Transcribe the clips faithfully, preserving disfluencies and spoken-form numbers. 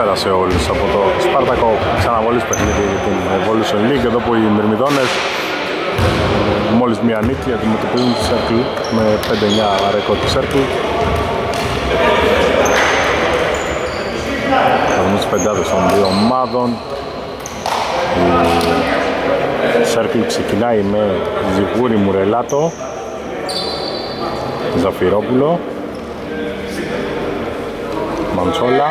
Καλησπέρα σε όλους από το Σπάρτακο ξαναβολής παιχνίδι για την Evolution League, εδώ που οι Μυρμηδόνες μόλις μία νίκη αντιμετωπίζουν τη Circle με πέντε εννιά ρεκόρ τη Circle. Θα δούμε τις πεντάδες των δύο ομάδων. Η Circle ξεκινάει με Ζιγούρι Μουρελάτο, Ζαφυρόπουλο, Μαντσόλα,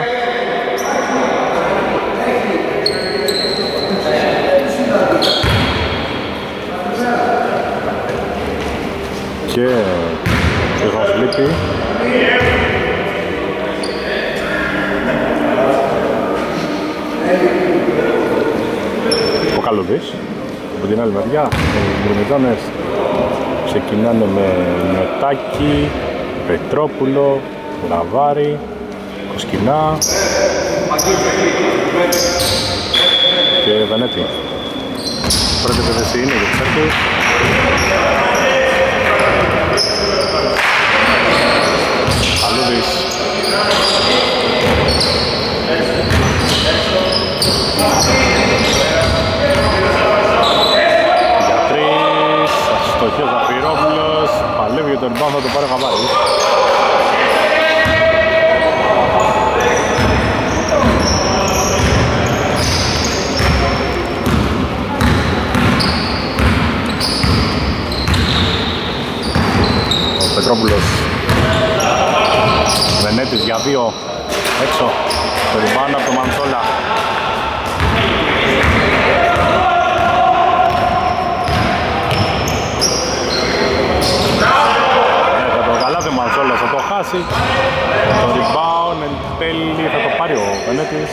και Ζωφλίπη, ο Καλουδής. Από την άλλη μεριά οι Μυρμηδόνες ξεκινάνε με Νοτάκη, Πετρόπουλο, Λαβάρη, Κοσκινά και Βενέτη. Πρώτη επίθεση είναι για τη Circle. Καλούδης. Για τρεις, αστοχή ο Ζαφυρόπουλος, παλεύει για τον rebound, θα το πάρει ο Χαβάρης. Ο Πετρόπουλος, Βενέτης για δύο, έξω, το rebound από το Μαντσόλα. Ο Μαντσόλας θα το χάσει, το rebound εν τέλει θα το πάρει ο Βενέτης.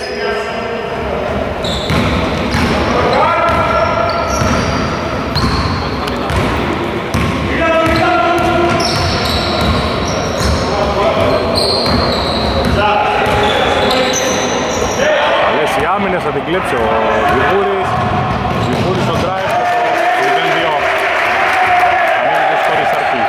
Καλές οι άμυνες, θα την κλέψει ο Ζιγούρης. Ζιγούρης στο drive και το μηδέν δύο. Ανοίγει το σκορ η Circle.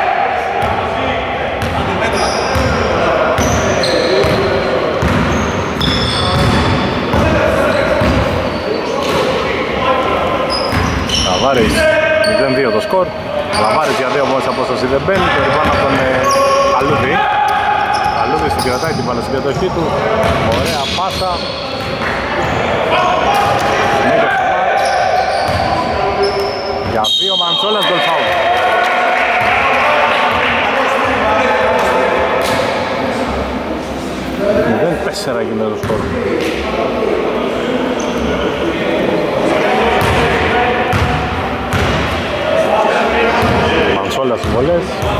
Λαβάρης, μηδέν δύο το σκορ. Λαβάρης για δύο μόλις απόσταση δεν μπαίνει. Το rebound από τον Καλούδη. Καλούδης την κρατάει την μπάλα στην κατοχή του. Ωραία πάσα. Για δύο Μαντσόλας, γκολ φάουλ. μηδέν τέσσερα γίνεται το σκορ. Μαντσόλας στις βολές.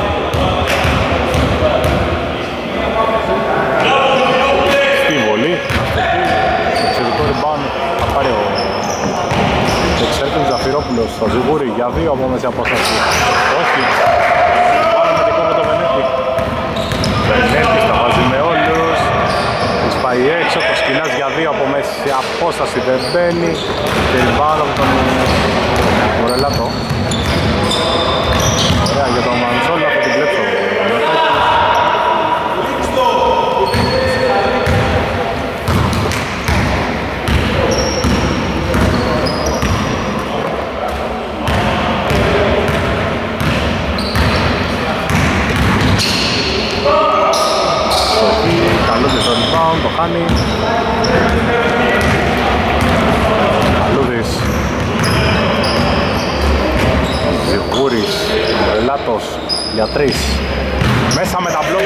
Στη βολή, εξαιρετικό rebound, θα πάρει ο Εξέρτης Ζαφυρόπουλος στο Ζιγούρι για δύο από μέση απόσταση. Όχι, πάμε με δικό με το Βενέτη. Βενέτης τα βάζει με όλους. Της πάει έξω, το Σκινάς για δύο από μέση απόσταση δεν μπαίνει. Και rebound από τον Μουρελάτο. Ωραία, για τον Μαντσόλα θα την κλέψω. Καλούδης στο rebound, το χάνει. Καλούδης. Ζιγούρης, Μουρελάτος για τρεις. Μέσα με τα μπλοκ.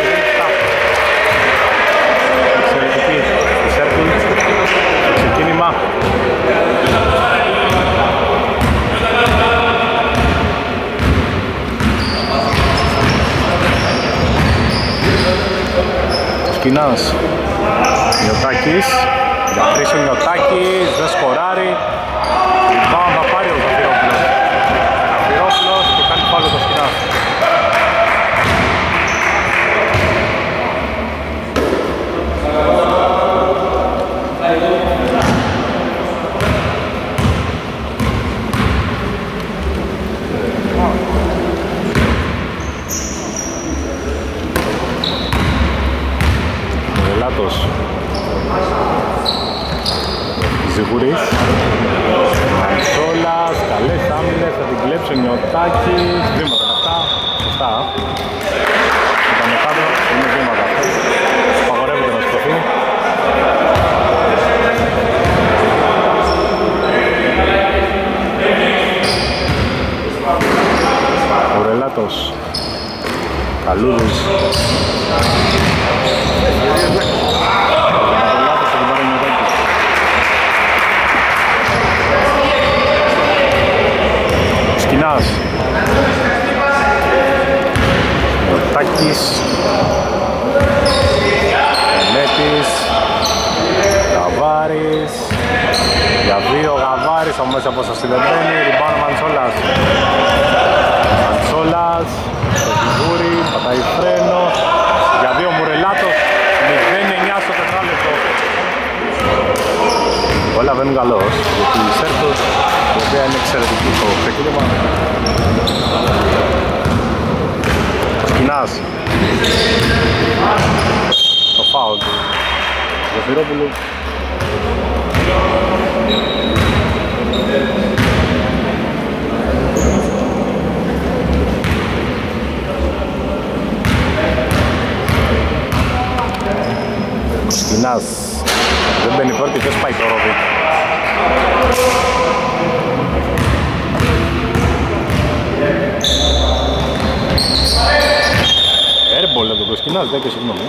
Εξαιρετική η Circle. Ξεκίνημα. Σκινάς. Νιωτάκης. Για τρεις ο Νιωτάκης. Δεν σκοράρει. Rebound θα πάρει ο Ζαφυρόπουλος. Ζαφυρόπουλος και κάνει πάλι το Σκινάς. Μουρελάτος. κλέψει ο Νιωτάκης, βήματα αυτά, σωστά. Ήταν κάτω, είναι βήματα αυτά. Απαγορεύεται να σκοθεί. Ουρελάτος, Καλούδης. Σκινάς, Τάκης, Ενέτης, Γαβάρης, για δύο Γαβάρης, από μέσα από σας συνδεμένη, ριμπάνω Μαντσόλας. Μαντσόλας, στο Ζιγούρι, πατάει φρένο, για δύο Μουρελάτος, μηδέν εννιά στο τετράλεπτο. Όλα βαίνουν καλώς, γιατί η Σέρτος, η οποία είναι εξαιρετική στο ξεκίνημα. Σκινάς, το φάουλ του Ζεφυρόπουλου. Σκινάς, δεν μπαίνει πρώτη και δεν σπάει το ρόδι. Airball εδώ το Σκινάς, δεν και συγγνώμη.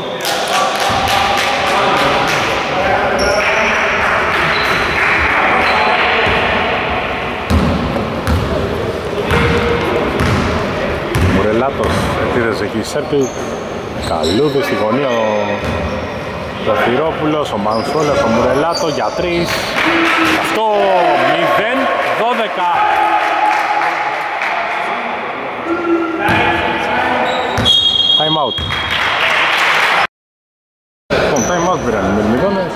Μουρελάτος, επίδεσε εκεί η Σέρπη. Καλούδης στη γωνία ο Ζαφυρόπουλος, ο Μανσόλας, ο Μουρελάτο για τρεις. Αυτό μηδέν δώδεκα. Time out. Λοιπόν, time out πήραν οι μυρμηδόνες.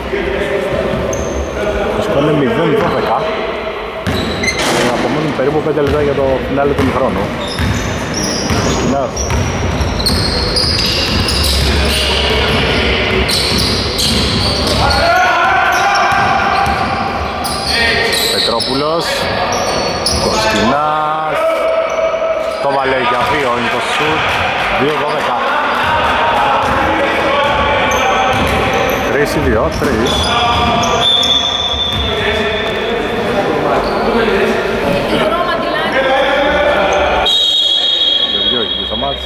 Το σκορ είναι μηδέν δώδεκα. Απομένουν περίπου πέντε λεπτά για το φινάλε του χρόνου. Σκινάς. Πετρόπουλος, Κοσκινάς, το βάλε για δύο, είναι το σουτ, δύο δώδεκα. τρεις δύο, τρεις. Δύο έχει στο μάτς.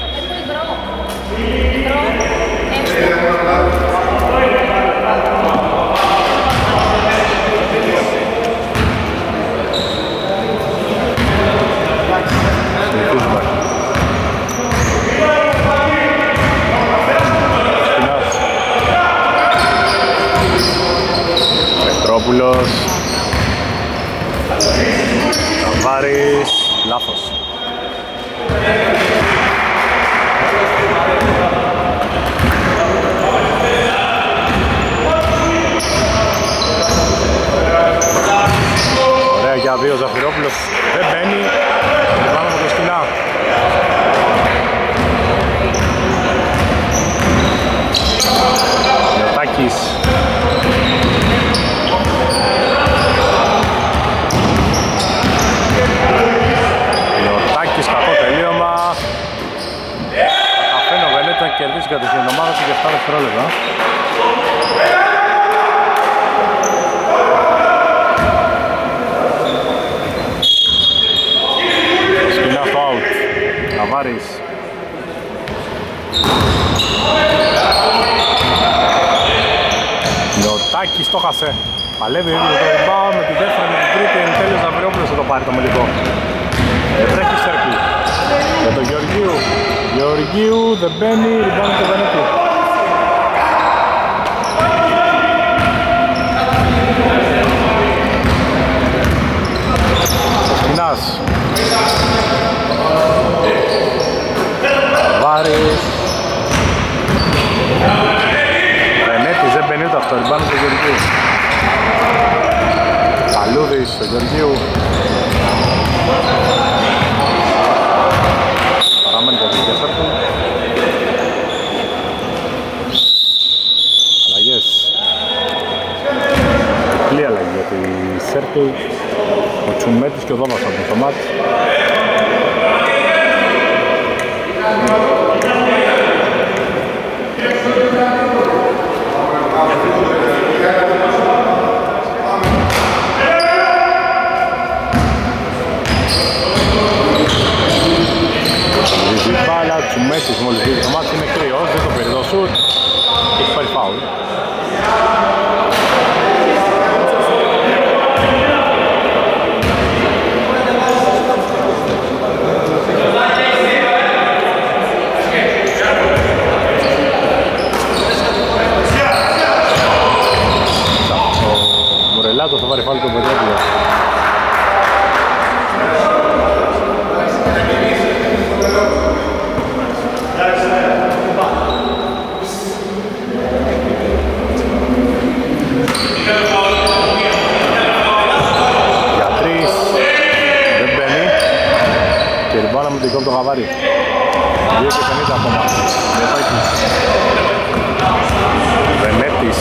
Πετρόπουλος, Καβάρης, λάθος. Ωραία για δύο Ζαφυρόπουλος, δεν μπαίνει, πάμε από το Σκινά. Νιωτάκης. Νιωτάκης, κακό τελείωμα. Καταφέρνει ο Βενέτης να κερδίσει κατά την ομάδα του για επτά δευτερόλεπτα. Σκηνά στο out. Καβάρης. Νιωτάκης το χασε. Παλεύει ήδη το rebound με τη δεύτερη με την τρίτη. Εν τέλει ο Ζαφυρόπουλος θα το πάρει το μελικό. Δεν τρέχει Σέρπη. Για τον Γεωργίου. Γεωργίου δεν μπαίνει. Rebound το Βενέτη. Ο Σκινάς. Βάρης. Βενέτης δεν μπαίνει ούτε αυτό. Rebound το Γεωργίου. Καλούδης στο Γεωργίου. Παραμένει τα δίκαια Σέρπη. Αλλαγές. Πλή αλλαγή για τη Σέρπη. Ο Τσουμέτης και ο Δόμας από το μάτς. Τσουμέτσης μόλις βγήκε το μάτι, είναι κρύος, δεν το πήρε το σουτ και έχει πάρει φάουλ. Ο Μουρελάτος θα πάρει φάουλ τον Πετρόπουλο. Με το Γαβάρι δύο και πενήντα ακόμα. Μετάκης Βενέτης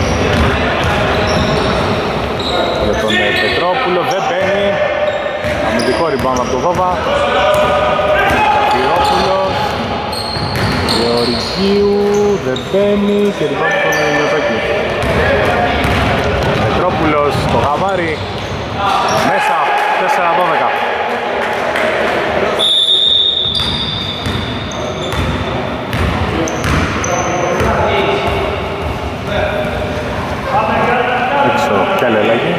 για τον Πετρόπουλο, δεν μπαίνει. Αμυντικό rebound από το Βόβα. Καφυρόπουλος Γεωργίου, δεν μπαίνει και rebound από τον Μετάκη. Πετρόπουλος, το Γαβάρι μέσα, τέσσερα δώδεκα. Έξω, καλή λέγει.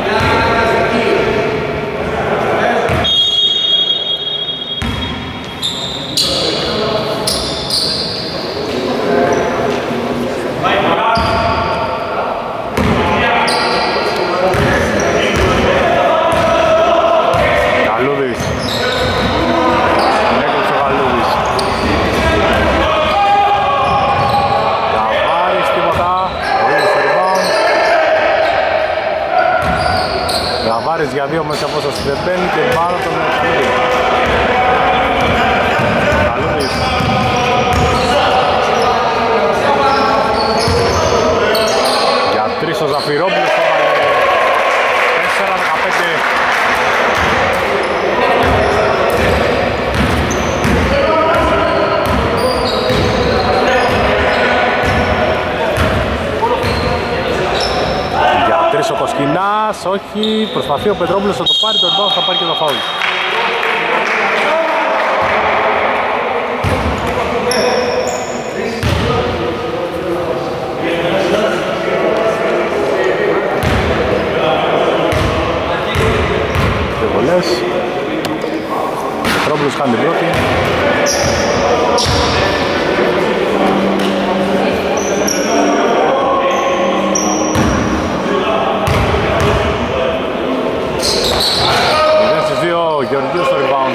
Για δύο μέσα απόσταση δεν μπαίνει και πάνω τον Καλούδη. Καλούδης. Για τρεις ο Ζαφυρόπουλος το βάλε τέσσερα δεκαπέντε. Ο Κοσκινάς, όχι, προσπαθεί ο Πετρόπουλος να το πάρει, το rebound θα πάρει και το φάουλ. Και βολές. Ο Πετρόπουλος κάνει την πρώτη. Γεωργίου στο rebound.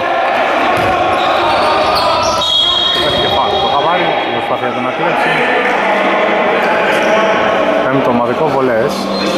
Υπάρχει και πάλι το Γαβάρι, προσπάθεια να κλέψει. Πέμπτο ομαδικό βολές.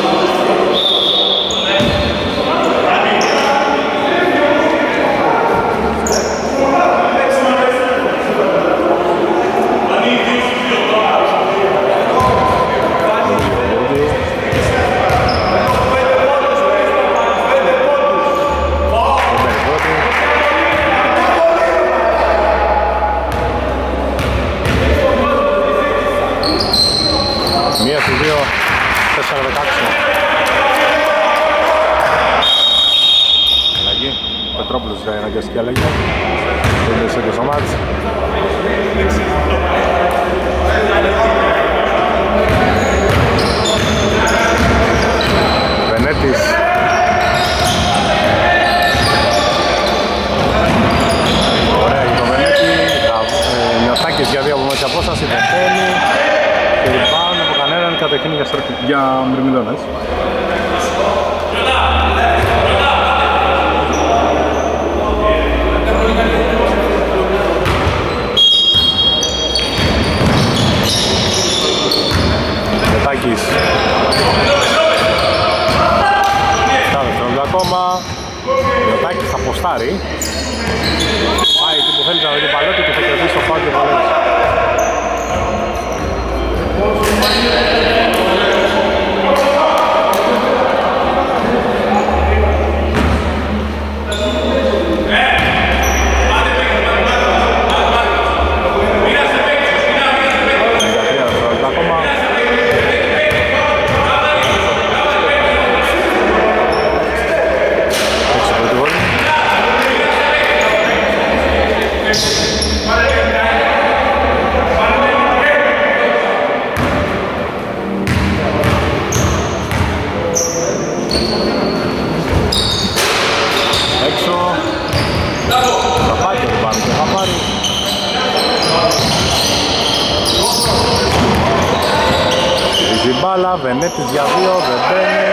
Μία στους δύο, τέσσερα δεκαέξι. Αλλαγή, Πετρόπουλος ζητάει αναγκαστική αλλαγή. Τελείωσε και στο μάτς. Βενέτης. Ωραία για τον Βενέτη. Νιωτάκης για δύο από μέσα απόσταση, δεν θέλει. Και rebound από κανέναν κατευθύνει για, για Μυρμηδόνες. Μετάκης. Στα δευτερόλεπτα ακόμα. Μετάκης θα ποστάρει. Πάει εκεί που θέλει να δει παλιότη και θα κερδίσει το φάουλ και βολές. Βενέτης για δύο, δεν μπαίνει.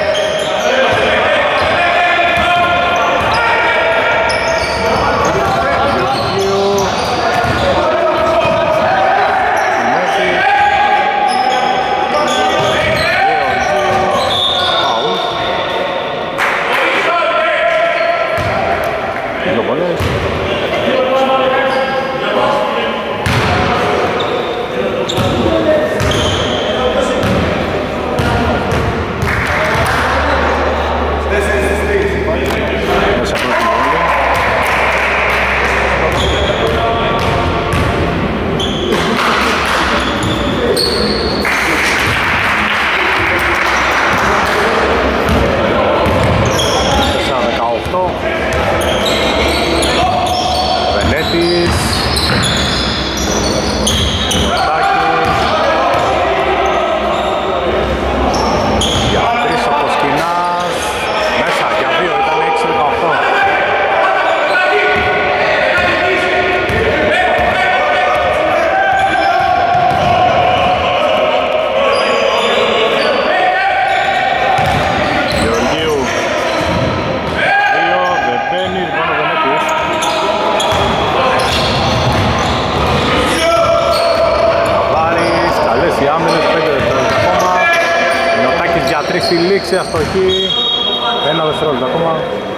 Σε αστοχή, ένα δευτερόλεπτο ακόμα.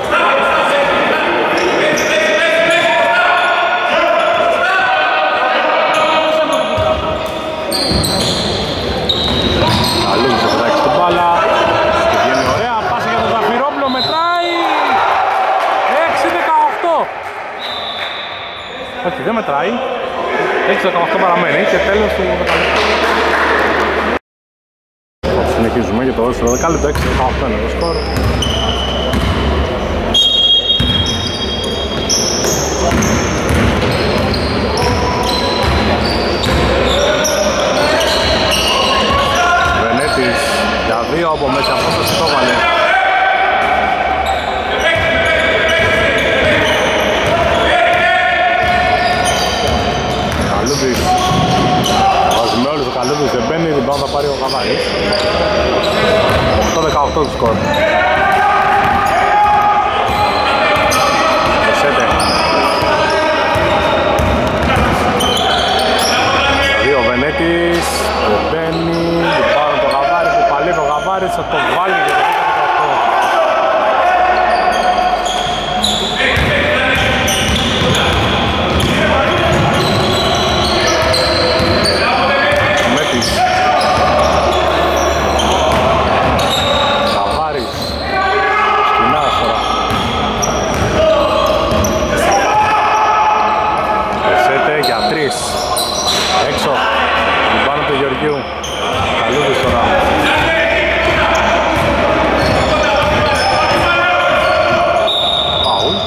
Καλούς θα πετάξει την μπάλα και βγαίνει ωραία, πάσα για τον Ζαφυρόπουλο, μετράει έξι δεκαοκτώ. Όχι, δεν μετράει, έξι δεκαοκτώ παραμένει και τέλος του δεκαλέπτου. Συνεχίζουμε για το δεύτερο δεκάλεπτο, έξι δεκαοκτώ είναι το σκορ. Βενέτης για δύο από μέσα απόσταση το βάλε. Καλούδης. Βάζει με όλους ο Καλούδης, δεν μπαίνει, την πάνω θα πάρει ο Καβάρης. οκτώ δεκαοκτώ του σκορ. Δεσέτε. Δύο Βενέτης, δεν μπαίνει, την πάνω το Καβάρης, που παλεύει ο Καβάρης, θα το βάλει για το έξω, πάνω του Γεωργίου, Καλούδης τώρα. Πάουλ.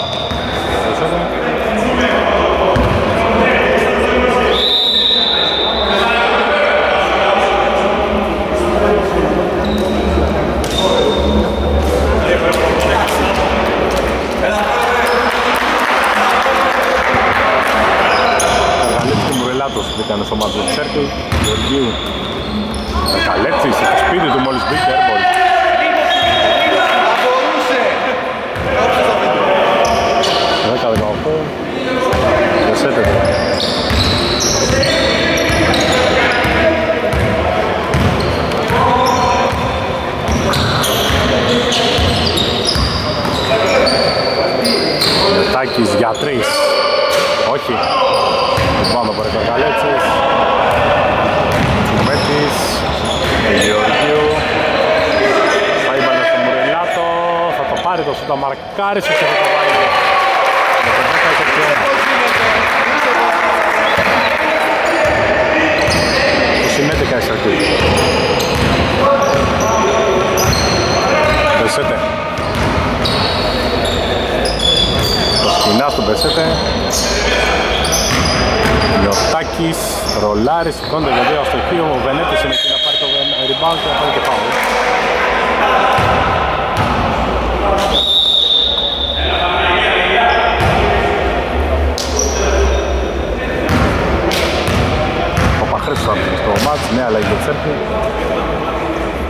Ήταν στο μάτς του Circle, Γεωργίου, Καλέτσης, στο σπίτι του μόλις μπήκε, airball. δέκα δεκαοκτώ, δεσέτε τώρα. Τάκης για τρεις, όχι. Πάνω από ο Καλέτσης, Τσουμέτης, Γεωργίου, θα είπανε στο Μουρελάτο, θα το πάρει το σούτα μαρκάρισης και θα το βάλει. Με το δέκα είκοσι ένα. είκοσι έντεκα εισαρτή. Μπεσέτε. Το σκηνά του Μπεσέτε. Λιωτάκης, ρολάρι, σηκώνεται για δύο αστοχείο, ο Βενέτης είναι εκεί να πάρει το rebound και να πάρει και πάω. Ο Παχρέστος στο μάτς, νέα αλλαγή για Τσέρκη.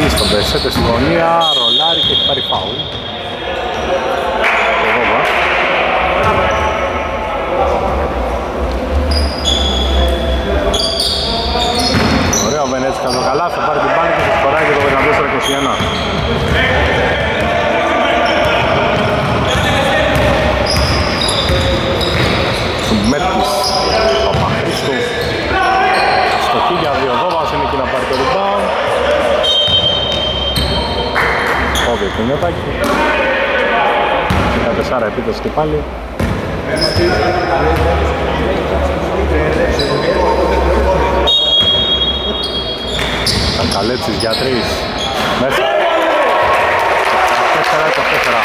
στον Μπεσέτε στη γωνία, ρολάρει και έχει πάρει φάουλ. Ωραίο Βενέτης καλό καλά, θα πάρει την πάλι και θα σκοράει και το δεκατέσσερα είκοσι ένα. Σουμπέτης, Παπαχρήστου, αστοχή για δύο, Δόβας είναι εκεί να πάρει το rebound. Όβιο του Νιωτάκη. δεκατέσσερα επίθεση και πάλι. Καλέτσις για τρεις. Μέσα. τέσσερα τέσσερα.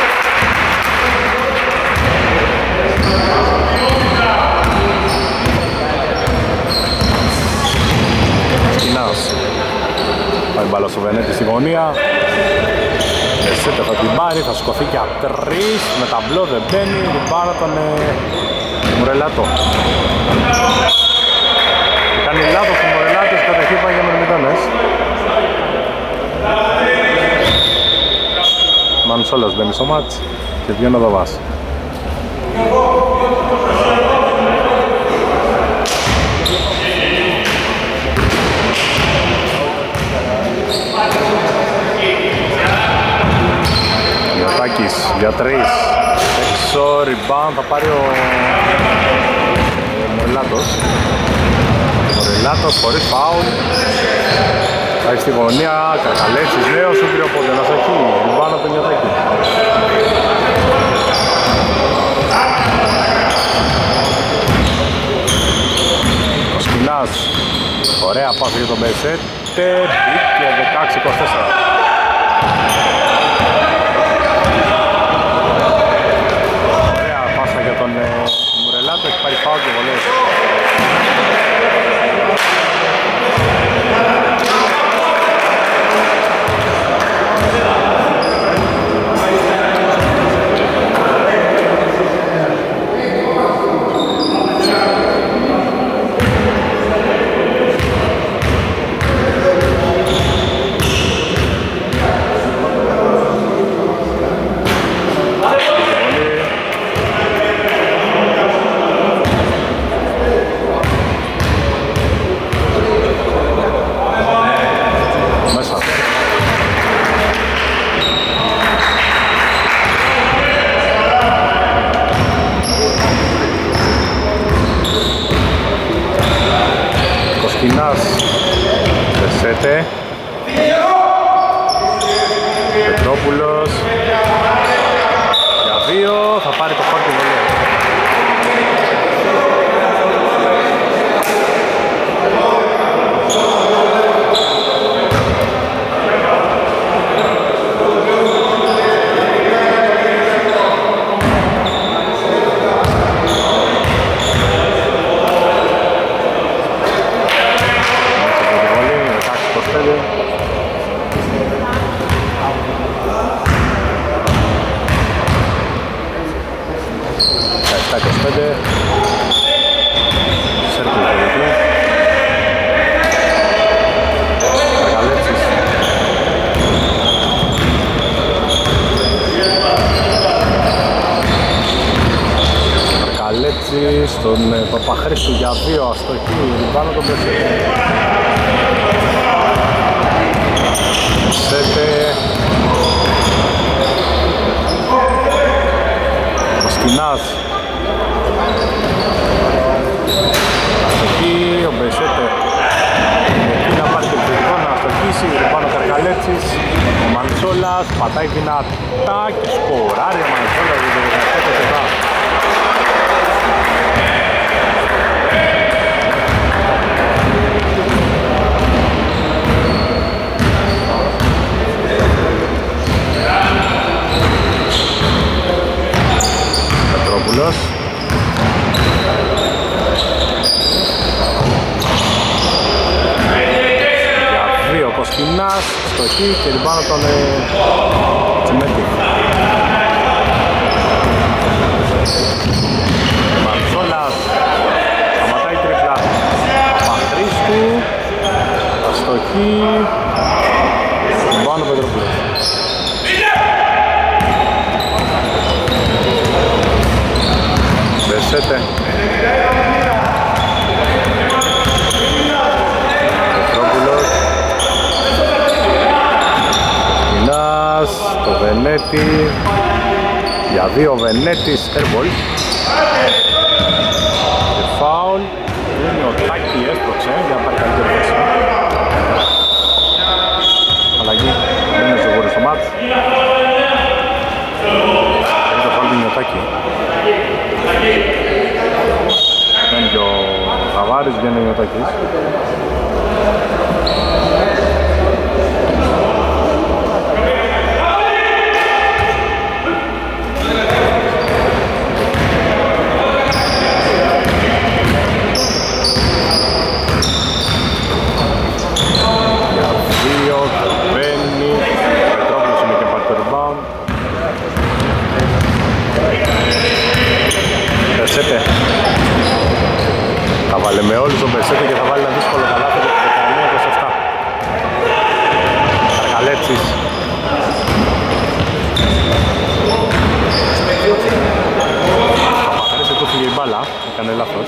Σκινάς. Πάει μπάλα στο Βενέτη στη γωνία. Εσέτε θα την πάρει, θα σηκωθεί για τρεις. Με ταμπλό δεν μπαίνει. Την πάρα τον ε, Μουρελάτο. Κάνει λάθος ο Μουρελάτος, καταρχήν πάει για μερμητώνες. Μανσόλας μπαίνει στο μάτς και βγαίνει ο Δοβάς. Γιωτάκης για τρεις. Έξω, rebound, θα πάρει ο Μουρελάτος. Μουρελάτος χωρίς φάουλ. Πάει στη γωνία, Καρκαλέτσης, νέος, ούτριο πόδι, ένας εκεί, rebound από τον Γιωτάκη. Ο Σκινάς, ωραία πάσα για τον Μπεσέτε, μπήκε δεκαέξι είκοσι τέσσερα. Ωραία πάσα για τον ε, Μουρελάτο, έχει πάρει φάουλ και βολές. Μπεσέτε, Πετρόπουλος για δύο, θα πάρει το χώρο του βολέα. Στον Παπαχρήστου για δύο αστοχή, πάνω τον Μπεσέτε. Μπεσέτε. Ο Σκινάς. Αστοχή, ο Μπεσέτε. Εκεί να πάρει το επιθετικό να αστοχίσει, πάνω ο Καρκαλέτσης. Ο Μαντσόλας πατάει δυνατά και σκοράρει ο Μαντσόλας για το δεκαεπτά τέσσερα. Πετρόπουλος. Για δύο Κοσκινάς, στοχή και λιμπάνω τον ε, Τσιμέτη. Μαρτσόλας, σταματάει τρίπλα. Παπαχρήστου, αστοχή. Πετρόπουλος. Κινάς, το Βενέτη. Για δύο Βενέτης, airball. Και φάουλ. Είναι ο Τάκη έσπρωξε για να πάρει καλύτερη θέση. Αλλαγή, δεν είναι ζωγόρι στο μάτς. Είναι το φάουλ του Νιωτάκη. Δεν είναι και ο Γαβάρης, βγαίνει ο Νιωτάκης. Θα βάλε με όλους τον Μπεσέτε και θα βάλει ένα δύσκολο καλάθι για το δεκαεννιά είκοσι επτά. Καρκαλέτσης. Παπαθρέσε του φύγε η μπάλα, έκανε λάθος.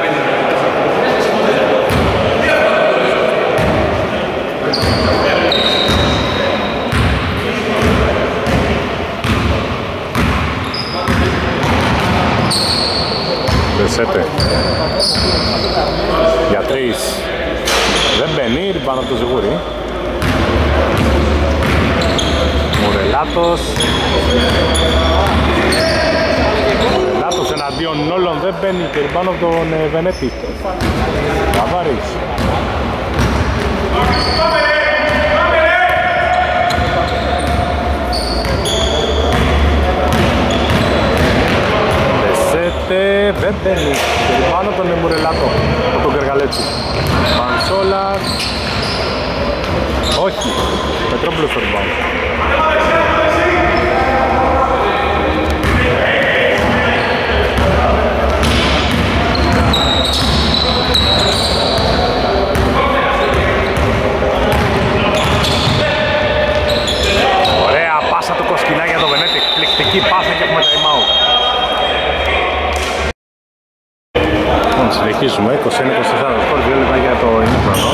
Μπεσέτε. Για τρεις. Δεν μπαίνει, πάνω από το Ζιγούρι. Μουρελάτος. Μουρελάτος εναντίον όλων δεν μπαίνει και πάνω από τον ε, Βενέτη. Καβάρης. Μπεσέτε, δεν μπαίνει και πάνω από τον Μουρελάτο, από τον Καργαλέτσι. Μανσόλας. Όχι, Πετρόπουλος στο rebound. Ωραία πάσα του Κοσκινά για το Βενέτη, εκπληκτική πάσα και έχουμε time out. Λοιπόν, συνεχίζουμε, είκοσι ένα είκοσι τέσσερα σκορ, δύο λεπτά για το ημίχρονο.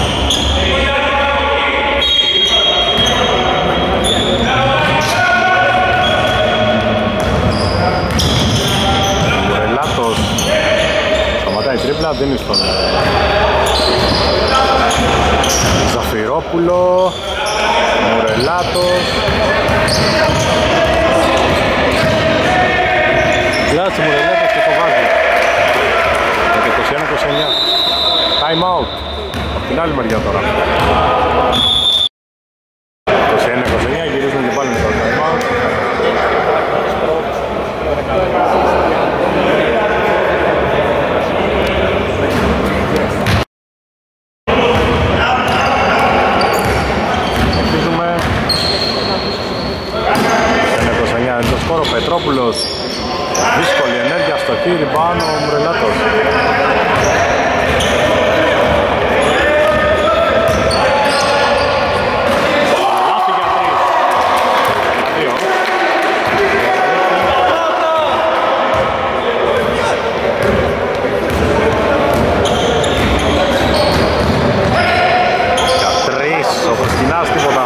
Μουρελάτος σταματάει τρίπλα, δίνει στον Ζαφυρόπουλο. Μουρελάτος. Λάθη Μουρελάτος και το βάζει. Με το είκοσι ένα είκοσι εννιά. Time out. Από την άλλη μεριά τώρα. είκοσι ένα είκοσι εννιά, γυρίζουμε και πάλι με το time out. Ο Πετρόπουλος, δύσκολη ενέργεια στο χείρι, πάνω ο Μουρελάτος. Λάθη για τρεις. Δύο. Για τρεις, ο Κοσκινάς τίποτα.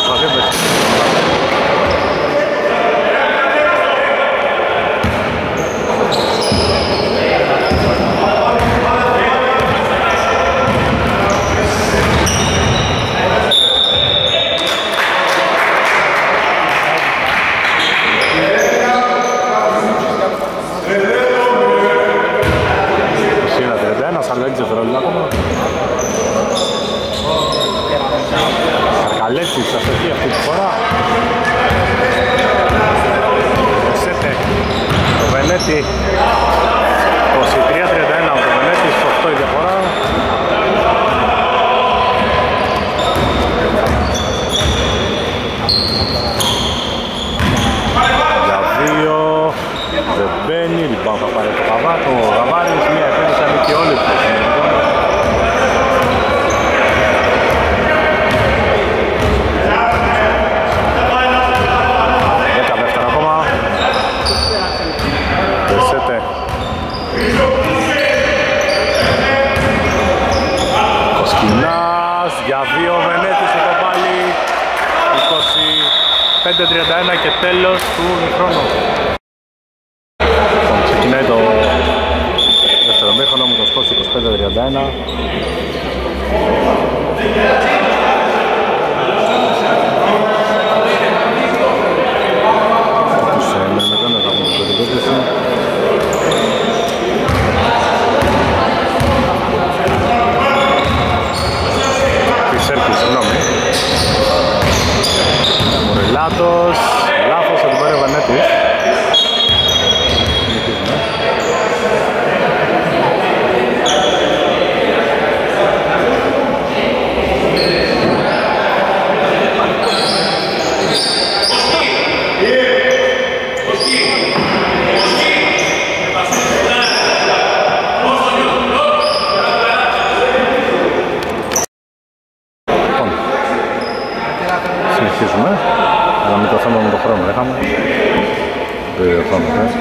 Καρκαλέτσης, αστοχή αυτή τη φορά. Μπεσέτε, το Βενέτη, είκοσι τρία τριάντα ένα από το Βενέτη, στο οκτώ η διαφορά. Για δύο, δεν μπαίνει, λοιπόν θα πάρει το Καβάτο, ο Γαβάρης, μία επένδυση ανήκει όλη του. και τέλος του χρόνου. Λοιπόν, ξεκινάει το δεύτερο μήχρονο με το σκορ είκοσι πέντε τριάντα ένα. Τους μερμετώνες από την περιπέτηση. Της Σέρκης, συγγνώμη. Μουρελάτος, λάθος, θα την πάρει ο Βανέτης. Συνεχίζουμε, αλλά με το θέμα με το χρόνο είχαμε. Περιορθώνουμε.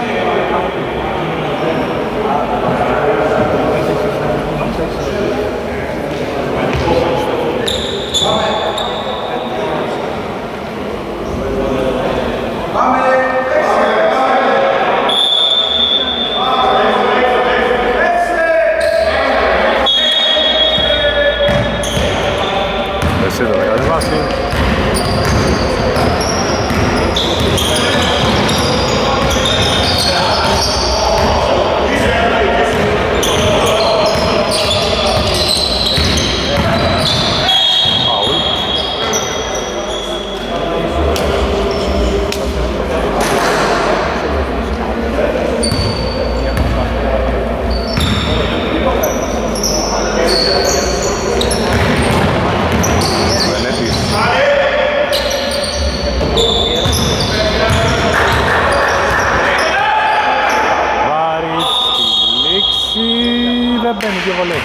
Εσύ το θα κατεβάσει. Δεν μπαίνει και βολή.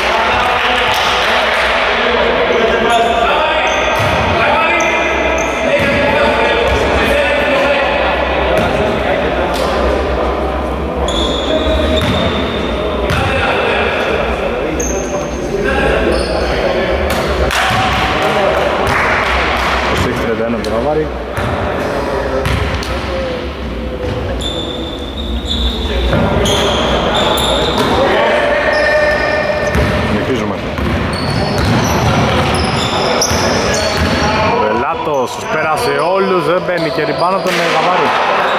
είκοσι τριάντα ένα από τον Αβάρη. Βελάτος πέρασε όλους, δεν μπαίνει και ριμπάνω τον Γαβάρη.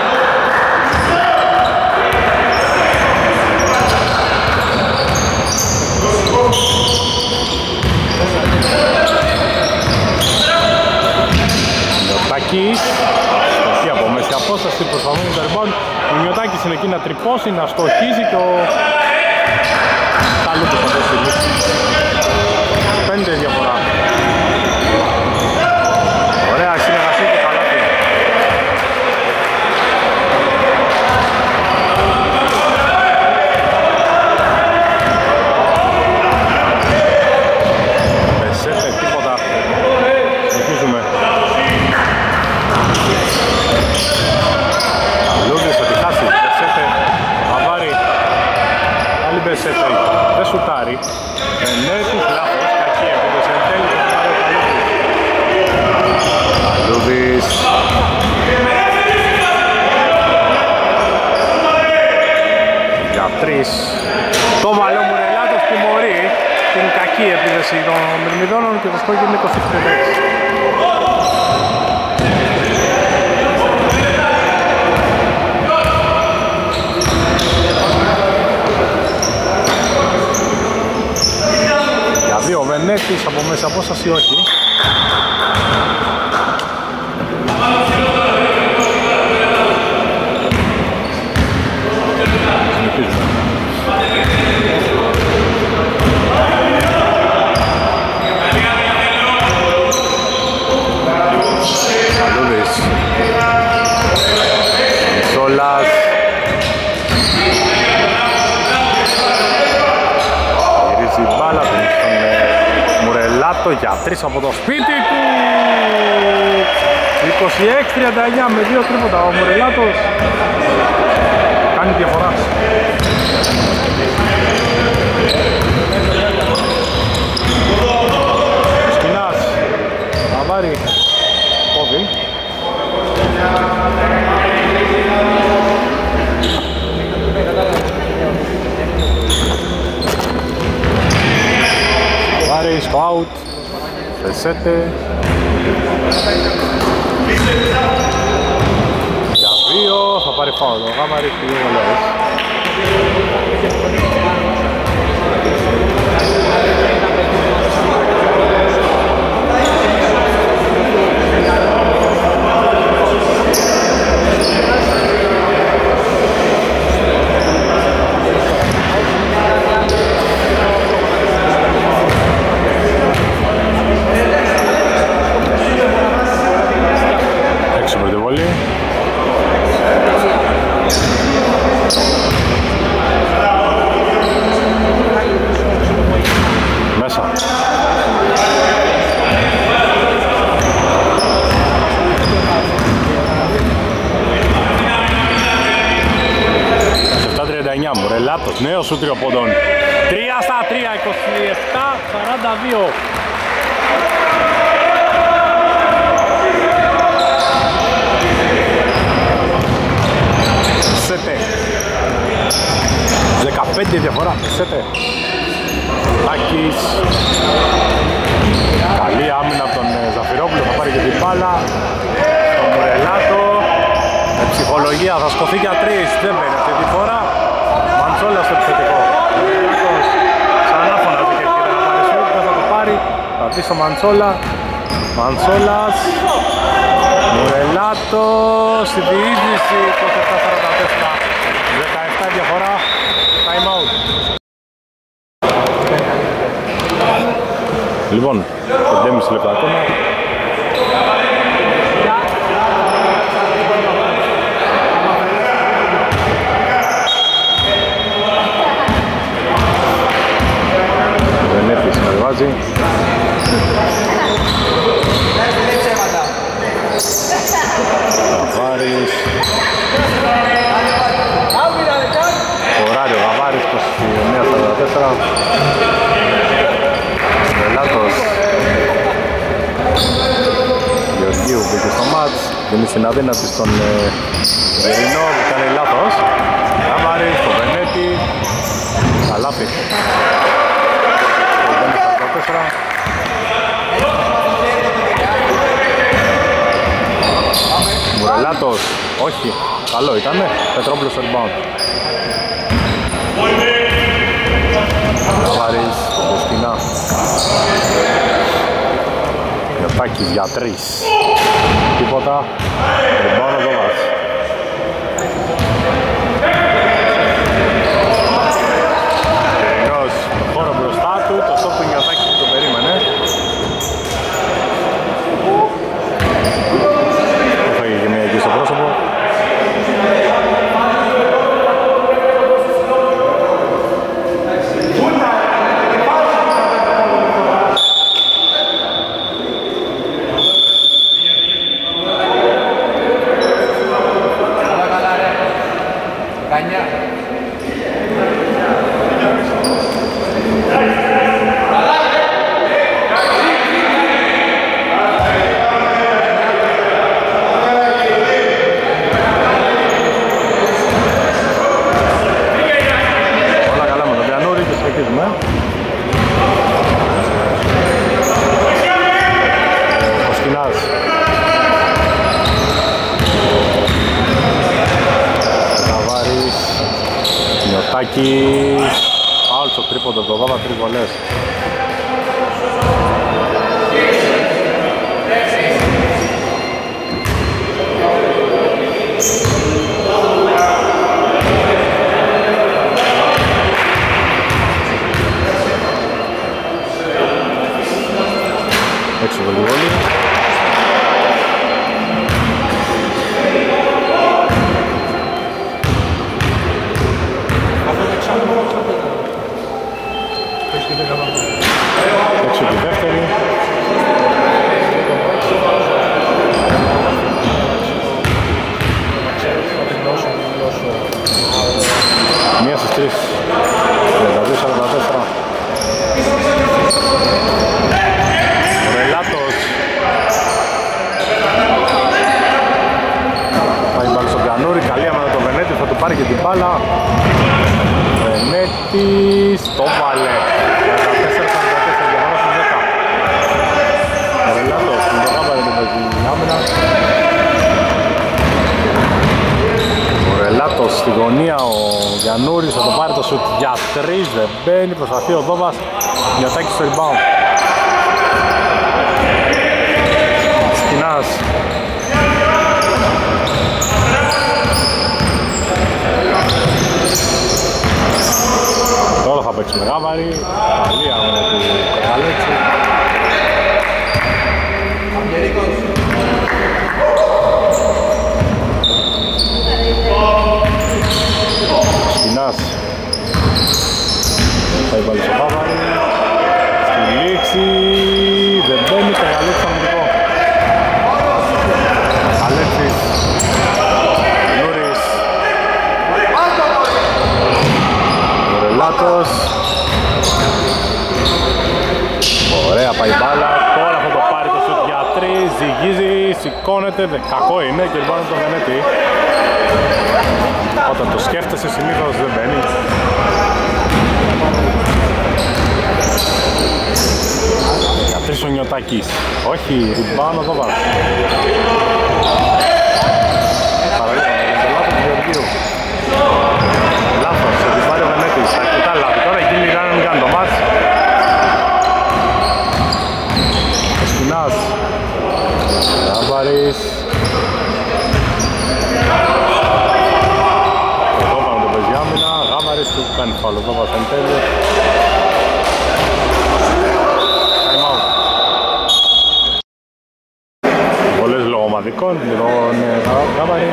Μιωτάκης, στοχή από μέση απόσταση, προσπαθούν το ριμπάν. Ο Μιωτάκης είναι εκεί να τρυπώσει, να στοχίζει και ο Ταλούκος θα το στείλει. Πέντε διαφορά. Ωραία συνεργασία και καλάθι. Μπεσέτε τίποτα. Συνεχίζουμε. Λούδης θα τη χάσει. Μπεσέτε. Αβάρη. Άλλη Μπεσέτε. Δεν σουτάρει. Ενέτης λάθος. Κακή επίδεση. Εν τέλει θα πάρει ο Καλούδης. Λούδης. Για τρεις. Το βαλό Μουρελάτος τιμωρεί την κακή επίδεση των Μυρμηδόνων και το σκορ είναι είκοσι τριάντα έξι. Για δύο Βενέτης από μέσα απόσταση όχι. Καλούδης. Μισόλας. Γυρίζει η μπάλα του στον Μουρελάτο για τρεις από το σπίτι του. είκοσι έξι τριάντα εννιά με δύο τρίποτα. Ο Μουρελάτος κάνει διαφορά. Σκηνάς. Αβάρη. Κόβει. Καβάρης στο out. Φεσέτε. Για δύο θα πάρει φάουλ. Ο Γάμαρης και δύο βολές. Έξω με τη βολή. Μέσα. επτά τριάντα εννιά Μουρελάτος, νέο σου τριοπόντων. τρία στα τρία, είκοσι επτά σαράντα δύο. Σέτε. δεκαπέντε διαφορά. Σέτε. Τάκης. Καλή άμυνα από τον Ζαφυρόπουλο, θα πάρει και την μπάλα. Τον Μουρελάτο. Με ψυχολογία θα σκοθεί για τρεις. Δεν μπαίνει αυτή τη φορά. Μαντσόλα στο επιθετικό. Ξανά φωνάζει και ευκαιρία να πάρει σιούτ. Δεν θα το πάρει. Θα πει στο Μαντσόλα. Μαντσόλας. Μουρελάτο. Στη διείσδυση. είκοσι επτά σαράντα τέσσερα. δεκαεπτά διαφορά. Time out. Λοιπόν, πέντε και μισό λεπτά ακόμα. Δεν έπισε να βάζει. Γαβάρης. Χωράρει ο Γαβάρης, είκοσι εννέα σαράντα τέσσερα. Μελάτος. Γεωργίου μπήκε στο μάτς. Δίνει στην αδύνατη στον Γερινό που κάνει λάθος. Γαβάρης, στο Βενέτη. Καλάθι. σαράντα τέσσερα. Μουρελάτος, όχι, καλό ήτανε, Πετρόπουλος στο rebound. Γαβάρης, Κοστινά. Γιωτάκης για τρεις. Τίποτα, rebound ο Δωβάς. Κερινός, χώρο μπροστά του, το στόπ του Γιωτάκη που το περίμενε. Έφαγε και μία εκεί στο πρόσωπο. Φάουλ στο τρίποντο, το δώδα τρεις βολές. Έξω το λιγόλι. Έξω τη δεύτερη. Μία στις τρεις. τριάντα δύο σαράντα τέσσερα. Ρελάτος. Πάει μπάλα στον Κανούρη. Καλή άμα το Βενέτη. Θα του πάρει και την μπάλα. Βενέτης. Το βάλε. τριάντα τέσσερα σαράντα τέσσερα. Για μάνα στους δέκα. στη γωνία ο Γιαννούρης, θα το πάρει το σουτ για τρεις, δεν μπαίνει, προσπαθεί ο Δόβας, Νιωτάκης στο rebound. Σκινάς. Τώρα θα παίξει με Γάβαρη, καλή αγώνα του Καραλέτσι. Σκινάς. Θα βάλει στο Γάβαρη. Στη λήξη, δεν μπαίνει, Καραλέτσι αμυντικό. Καραλέτσις. Λούρης. Μουρελάτος. Ωραία πάει μπάλα, τώρα θα το πάρει το σουτ για τρεις, ζυγίζει, σηκώνεται, κακό είναι και λοιπόν το Βενέτη. Όταν το σκέφτεσαι συνήθως δεν μπαίνει. Για τρεις ο Νιωτάκης, όχι, ριμπάνω το βάζει. Παραλίγο, το λάθος του Γεωργίου. Λάθος, θα την πάρει ο Βενέτης, αρκετά λάθη, τώρα εκεί μοιράνε να μην κάνει το μάτς. Σκινάς, Γάβαρης. Εδώ πάνω το παίζει άμυνα, Γάβαρης του κάνει φάουλ, εδώ βάζει εν τέλει. Time out. Πολλές λογομαδικών, λοιπόν Γάβαρη.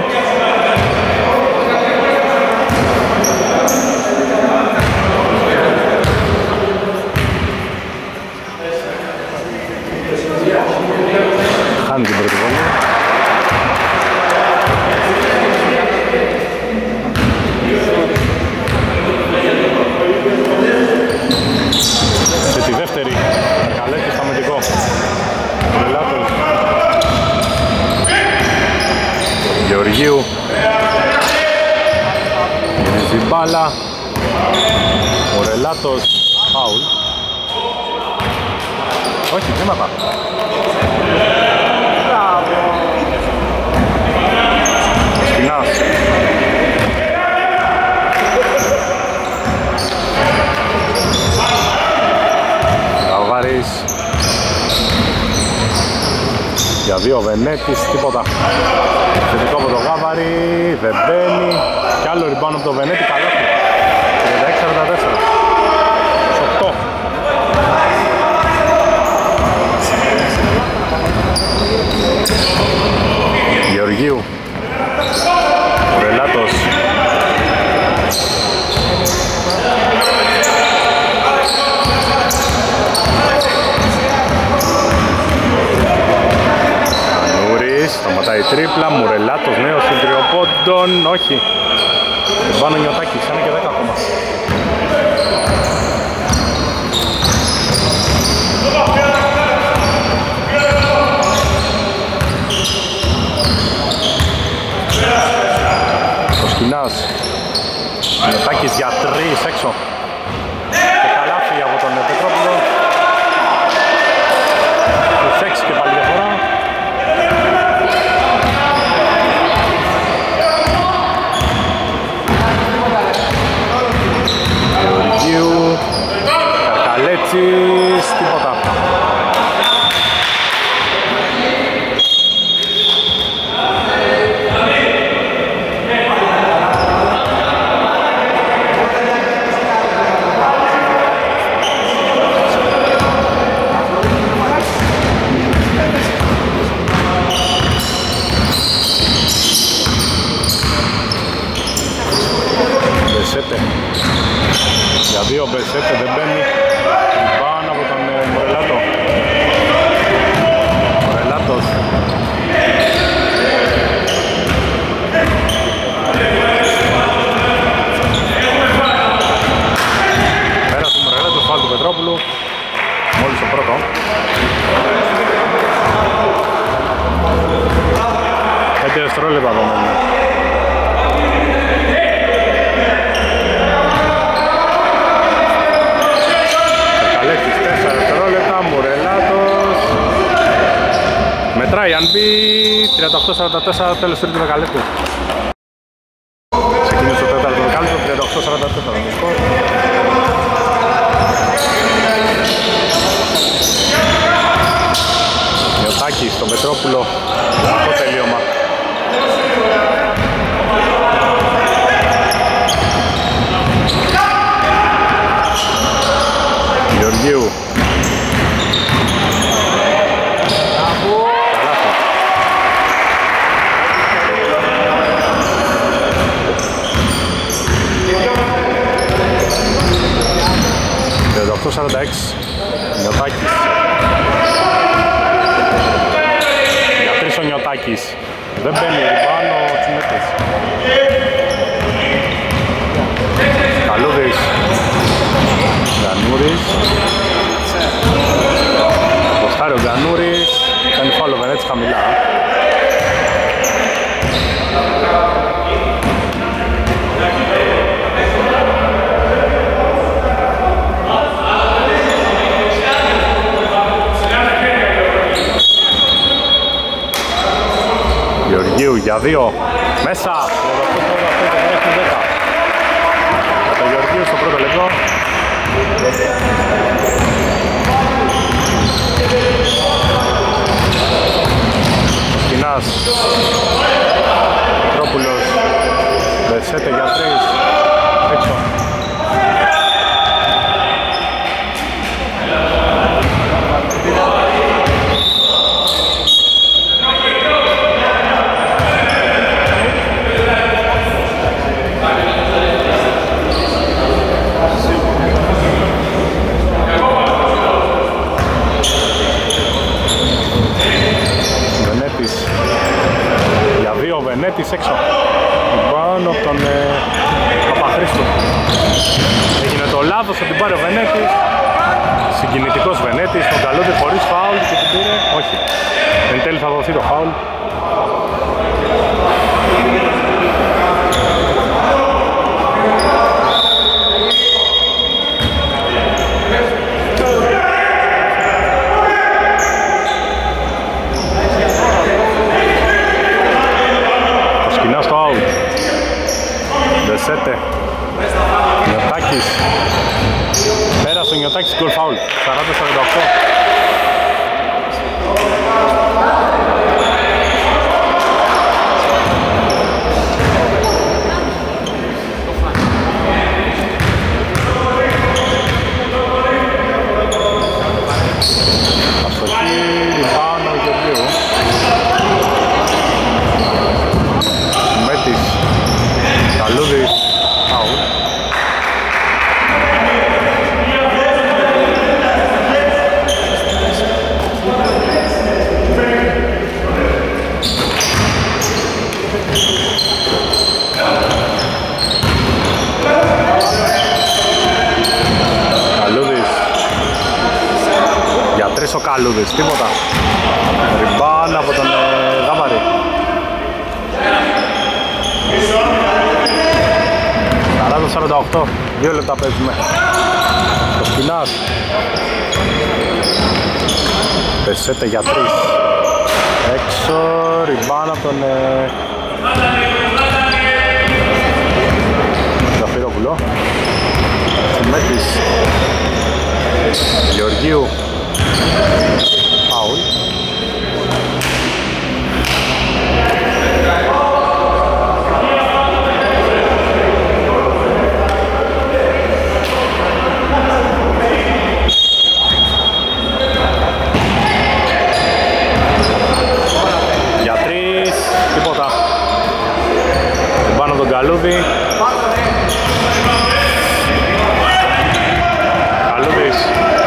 Χάνει την πρώτη βόλη. Σε τη δεύτερη, Καλέτη στα αμυντικό. Μουρελάτος. Γεωργίου. Γυρίζει μπάλα. Μουρελάτος. Φάουλ. Όχι, βήματα. Σκινάς. Γαβάρης. Για δύο Βενέτης, τίποτα. Θετικό από το Γάβαρη, δεν μπαίνει. Κι άλλο ριμπάνω από το Βενέτη, καλό. τριάντα έξι σαράντα τέσσερα. οκτώ. Γεωργίου. Μουρελάτος. Ανούρης, σταματάει τρίπλα, Μουρελάτος νέος στην τριοπόντων, όχι. Πάνω Νιωτάκης, είναι και δέκα ακόμα. Ο Σκινάς. Νιωτάκης για τρεις έξω. Και καλάθι από τον Πετρόπουλο. Τους έξι και πάλι διαφορά. Γεωργίου. Καρκαλέτσης. Τίποτα. Για δύο Μπεσέτε δεν μπαίνει. Πάνω από τον Μουρελάτο. Μουρελάτος. Πέρασε ο Μουρελάτος, φάουλ του Πετρόπουλου. Μόλις το πρώτο. Πέντε δευτερόλεπτα εδώ μένουν. Μετράει αν μπει, τριάντα οκτώ σαράντα τέσσερα, τέλος τρίτου δεκαλέπτου. Ξεκινούν είναι στο τέταρτο δεκάλεπτο, τριάντα οκτώ σαράντα τέσσερα το σκορ. Νιωτάκης στον Πετρόπουλο, το τελείωμα. Γεωργίου. τριάντα οκτώ σαράντα έξι. Νιωτάκης. Για τρεις ο Νιωτάκης. Δεν μπαίνει ριμπάνω ο Τσιμέτης. Καλούδης. Γκανούρης. Αποστάρει ο Γκανούρης. Κάνει φάουλο Βενέτης χαμηλά. Γεωργίου για δύο. Μέσα. Με τον Γεωργίου στο πρώτο λεπτό. Σκινάς. Πετρόπουλος. Δεσέτε για τρεις. Έξω. Βενέτης έξω. Πάνω από τον ε, Παπαχρήστου. Έγινε το λάθος ότι πάρει ο Βενέτης. Συγκινητικός Βενέτης, τον καλούδι χωρίς φάουλ και την πήρε. Όχι. Εν τέλει θα δοθεί το φάουλ. Δεσέτε. Νιωτάκης. Πέρασε ο Νιωτάκης γκολ φάουλ. σαράντα σαράντα οκτώ. Αστοχή, πάνω ο Γεωργίου. Μέτης. Καλούδης. Φάουλ. Καλούδης. Για τρεις ο Καλούδης, τίποτα. Ριμπάν από τον ε, Δάβαρη. σαράντα σαράντα οκτώ, δύο λεπτά παίζουμε. Το Σκινάς. Πεσέτε για τρεις. Έξω, ριμπάν από τον ε... Ζαφυρόπουλο. Τσιμέτης. Γεωργίου. Φάουλ. Καλούδη. Καλούδης.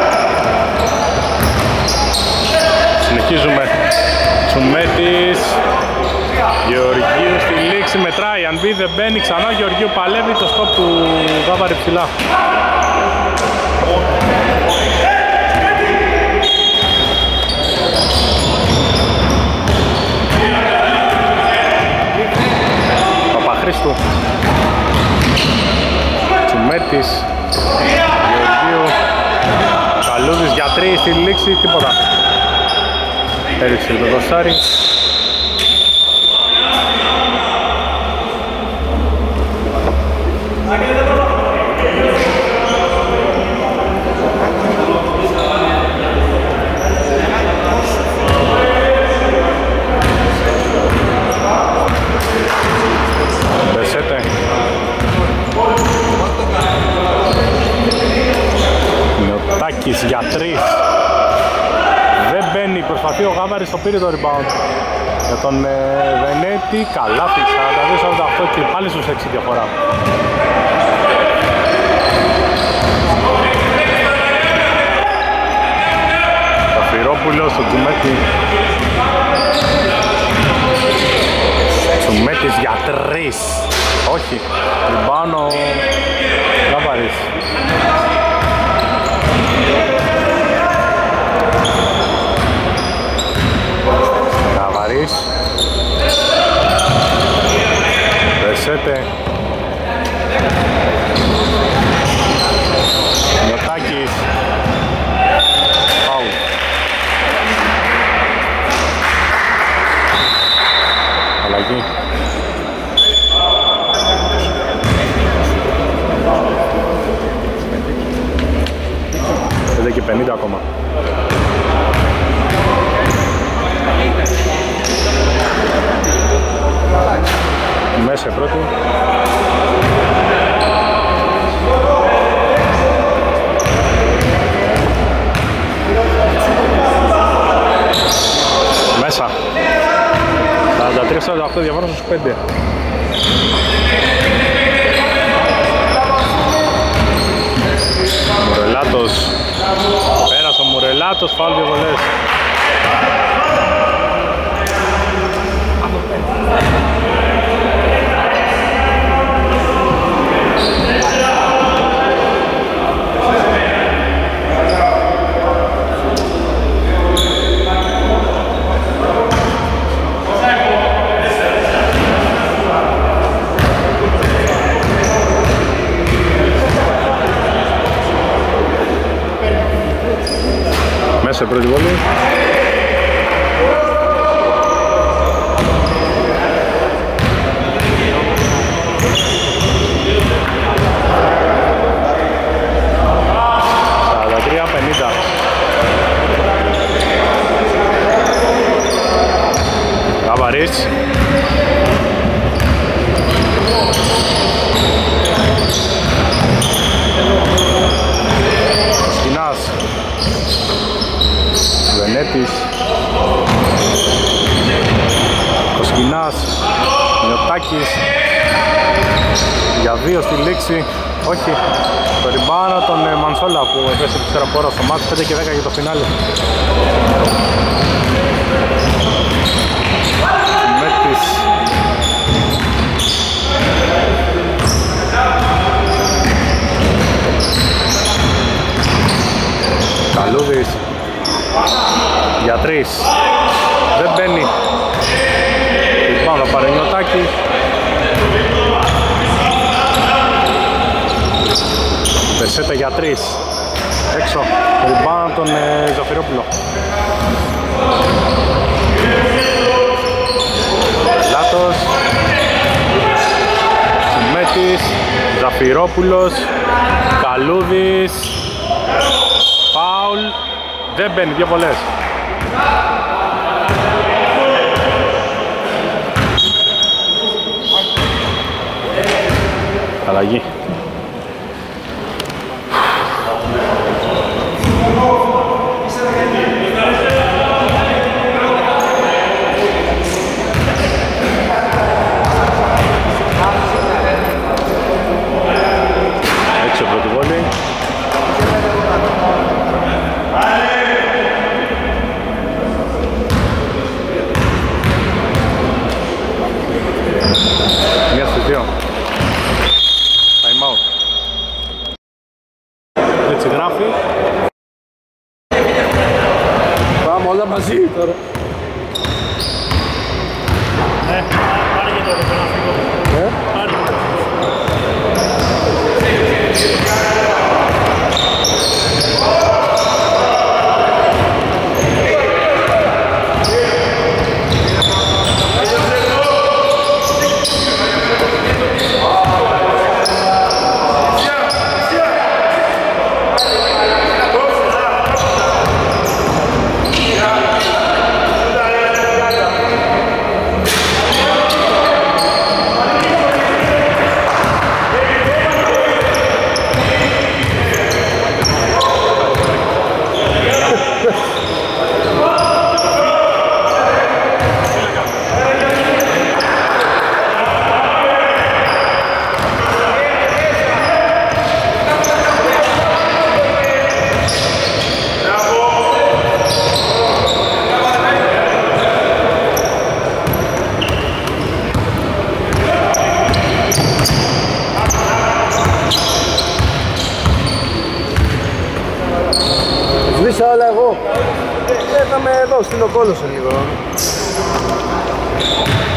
Συνεχίζουμε. Τσουμέτης. Γεωργίου στη λήξη μετράει. Αν μπει δεν μπαίνει ξανά. Γεωργίου παλεύει το στόπ του Βάβαρη ψηλά. Παπαχρήστου. Τσουμέτης. Γεωργίου. Καλούδης για τρεις στη λήξη, τίποτα. Έριξε το δοσάρι. Νιωτάκης για τρεις. Δεν μπαίνει, προσπαθεί ο Γάβαρης, το πήρε το rebound για τον ε, Βενέτη. Καλάθι, σαράντα δύο σαράντα οκτώ και πάλι στους έξι διαφορά. Ζαφυρόπουλος στον Τσουμέτη. Τσουμέτης για τρεις. Όχι, rebound ο Γάβαρης. Γάβαρης. Βερσέτε. Νιωτάκης. Φάουλ. Αλλαγή. πέντε και πενήντα ακόμα. Μέσα πρώτη. Μέσα. σαράντα τρία σαράντα οκτώ διαφορά στους πέντε. Μουρελάτος. Πέρασε ο Μουρελάτος, φάουλ δύο βολές. Μέσα πρώτη βολή. σαράντα τρία πενήντα. Γαβαρής. Σκινάς. Βενέτης. Κοσκινάς. Νιωτάκης. Για δύο στη λήξη. Όχι. Το ριμπάνα τον Μανσόλα που έπεσε τη τεραπόρα στο μάτς. Πέντε και δέκα για το φινάλι. Μέτης. Καλούδης. Για τρεις. Δεν μπαίνει. Πάνω θα πάρει Νιωτάκη. Περσέτα για τρεις. Έξω. Ριμπάνα τον ε, Ζαφυρόπουλο. Λάτος. Τσιμέτης. Ζαφυρόπουλος. Καλούδης. Φάουλ. Δεν μπαίνει, δύο βολές. Αλλαγή. Έξω πρώτη βόλη. Μία στις δύο. Time out. Έτσι γράφει. Πάμε όλα μαζί τώρα. Ε, πάρε και τώρα, να φύγω. Ε? Πάρε. πάμε εδώ στην Οκόλο σε λίγο.